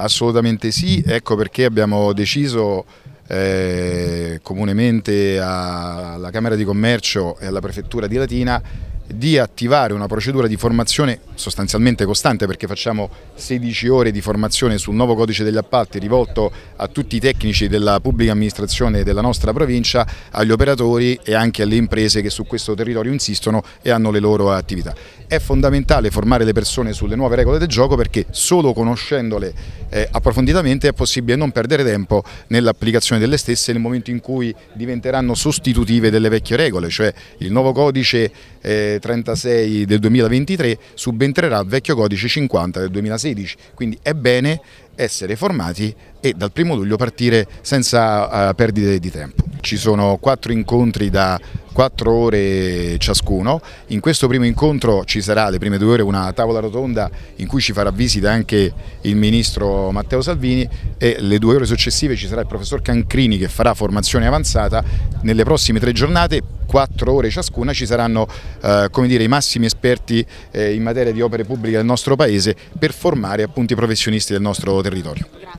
Assolutamente sì, ecco perché abbiamo deciso comunemente alla Camera di Commercio e alla Prefettura di Latina di attivare una procedura di formazione sostanzialmente costante, perché facciamo 16 ore di formazione sul nuovo codice degli appalti rivolto a tutti i tecnici della pubblica amministrazione della nostra provincia, agli operatori e anche alle imprese che su questo territorio insistono e hanno le loro attività. È fondamentale formare le persone sulle nuove regole del gioco, perché solo conoscendole approfonditamente è possibile non perdere tempo nell'applicazione delle stesse nel momento in cui diventeranno sostitutive delle vecchie regole, cioè il nuovo codice 36 del 2023 subentrerà al vecchio codice 50 del 2016, quindi è bene essere formati e dal 1° luglio partire senza perdite di tempo. Ci sono 4 incontri da 4 ore ciascuno. In questo primo incontro ci sarà le prime 2 ore una tavola rotonda in cui ci farà visita anche il ministro Matteo Salvini, e le 2 ore successive ci sarà il professor Cancrini che farà formazione avanzata. Nelle prossime 3 giornate, 4 ore ciascuna, ci saranno come dire, i massimi esperti in materia di opere pubbliche del nostro paese per formare appunto i professionisti del nostro territorio.